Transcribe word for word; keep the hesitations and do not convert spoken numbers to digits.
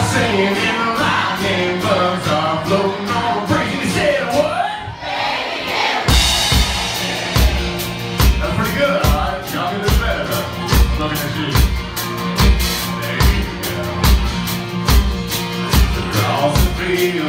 Singing in the lightning bugs are floating on a breeze. He said, what? That's pretty good, alright? Y'all can do better, though. I'm looking at you. There you go. Across the field.